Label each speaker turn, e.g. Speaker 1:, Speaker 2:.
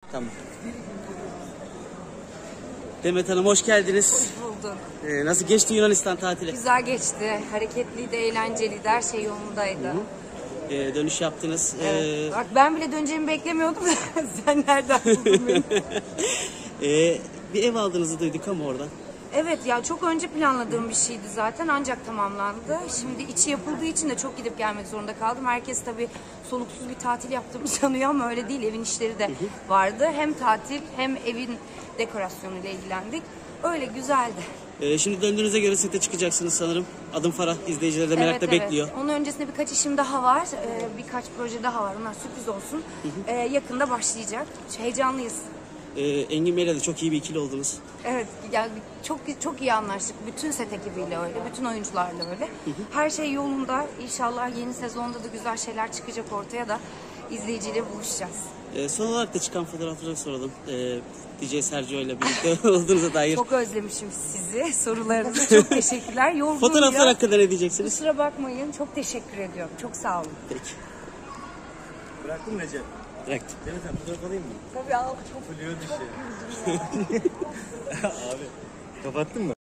Speaker 1: Tamam. Demet Hanım hoş geldiniz.
Speaker 2: Hoş bulduk.
Speaker 1: Nasıl geçti Yunanistan tatili?
Speaker 2: Güzel geçti. Hareketliydi, eğlenceliydi. Her şey yolundaydı.
Speaker 1: Dönüş yaptınız.
Speaker 2: Evet. Bak ben bile döneceğimi beklemiyordum. Sen nereden buldun beni?
Speaker 1: Bir ev aldığınızı duyduk ama oradan.
Speaker 2: Evet ya, çok önce planladığım bir şeydi zaten, ancak tamamlandı. Şimdi içi yapıldığı için de çok gidip gelmek zorunda kaldım. Herkes tabii soluksuz bir tatil yaptığımı sanıyor ama öyle değil. Evin işleri de vardı. Hem tatil hem evin dekorasyonuyla ilgilendik. Öyle güzeldi.
Speaker 1: Şimdi döndüğünüze göre sete çıkacaksınız sanırım. Adım Farah izleyicileri de merakla bekliyor.
Speaker 2: Onun öncesinde birkaç işim daha var. Birkaç proje daha var. Onlar sürpriz olsun. Yakında başlayacak. Heyecanlıyız.
Speaker 1: Engin Bey'le de çok iyi bir ikili oldunuz.
Speaker 2: Evet, yani çok iyi anlaştık. Bütün set ekibiyle öyle, bütün oyuncularla öyle. Her şey yolunda. İnşallah yeni sezonda da güzel şeyler çıkacak ortaya da izleyiciyle buluşacağız.
Speaker 1: Son olarak da çıkan fotoğrafları soralım. DJ Sergio ile birlikte olduğunuza dair.
Speaker 2: Çok özlemişim sizi. Sorularınız çok teşekkürler. Yorgunum
Speaker 1: Fotoğraflar
Speaker 2: ya.
Speaker 1: hakkında ne diyeceksiniz?
Speaker 2: Kusura bakmayın. Çok teşekkür ediyorum. Çok sağ olun.
Speaker 1: Peki.
Speaker 3: Bıraktın mı Recep?
Speaker 1: Bıraktım.
Speaker 3: Demet sen fotoğraf alayım mı?
Speaker 2: Tabii al.
Speaker 3: Fluyor dışı. Abi kapattın mı?